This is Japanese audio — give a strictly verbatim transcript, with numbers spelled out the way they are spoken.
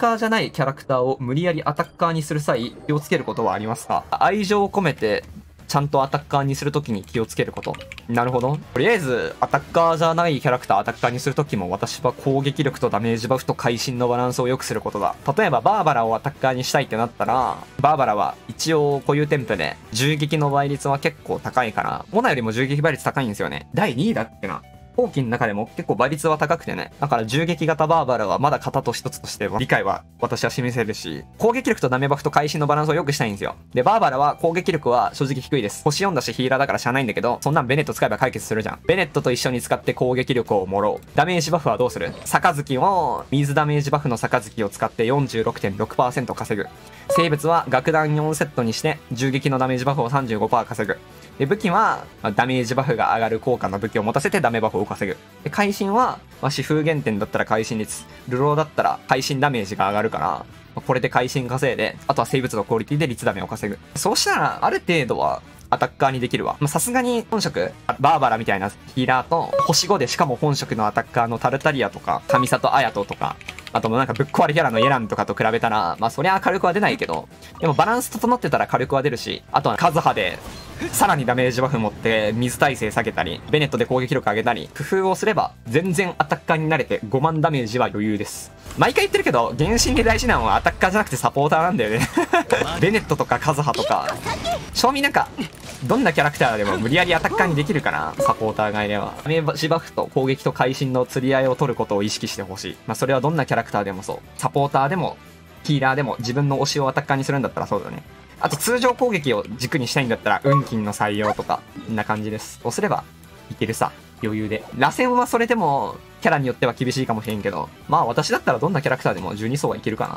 カーじゃないキャラクターを無理やりアタッカーにする際、気をつけることはありますか？愛情を込めて、ちゃんとアタッカーにするときに気をつけること。なるほど。とりあえず、アタッカーじゃないキャラクターアタッカーにするときも、私は攻撃力とダメージバフと会心のバランスを良くすることだ。例えば、バーバラをアタッカーにしたいってなったら、バーバラは一応固有添付で、銃撃の倍率は結構高いから、モナよりも銃撃倍率高いんですよね。だいにいだっけな。後期の中でも結構倍率は高くてね。だから銃撃型バーバラはまだ型と一つとしては理解は私は示せるし、攻撃力とダメバフと会心のバランスを良くしたいんですよ。で、バーバラは攻撃力は正直低いです。星よんだしヒーラーだから知らないんだけど、そんなんベネット使えば解決するじゃん。ベネットと一緒に使って攻撃力をもろう。ダメージバフはどうする？杯を、水ダメージバフの杯を使って よんじゅうろくてんろくパーセント 稼ぐ。生物は楽弾よんセットにして銃撃のダメージバフを さんじゅうごパーセント 稼ぐ。で、武器は、ダメージバフが上がる効果の武器を持たせてダメバフを稼ぐ。で、会心は、まあ、四風減点だったら会心率、流浪だったら会心ダメージが上がるから、まあ、これで会心稼いで、あとは生物のクオリティで率ダメを稼ぐ。そうしたら、ある程度は、アタッカーにできるわ。ま、さすがに本職、バーバラみたいなヒーラーと、星ごでしかも本職のアタッカーのタルタリアとか、神里綾人とか、あともなんかぶっ壊れキャラのエランとかと比べたら、まあそりゃ火力は出ないけど、でもバランス整ってたら火力は出るし、あとはカズハで、さらにダメージバフ持って水耐性下げたり、ベネットで攻撃力上げたり、工夫をすれば全然アタッカーになれてごまんダメージは余裕です。毎回言ってるけど、原神で大事なのはアタッカーじゃなくてサポーターなんだよね。ベネットとかカズハとか、正味なんか、どんなキャラクターでも無理やりアタッカーにできるから、サポーターがいれば。ダメージバフと攻撃と会心の釣り合いを取ることを意識してほしい。まあそれはどんなキャラクターでもそう。サポーターでも、ヒーラーでも自分の推しをアタッカーにするんだったらそうだね。あと通常攻撃を軸にしたいんだったら、運金の採用とか、こんな感じです。そうすれば、いけるさ。余裕で。螺旋はそれでも、キャラによっては厳しいかもしれんけど、まあ私だったらどんなキャラクターでもじゅうに層はいけるかな。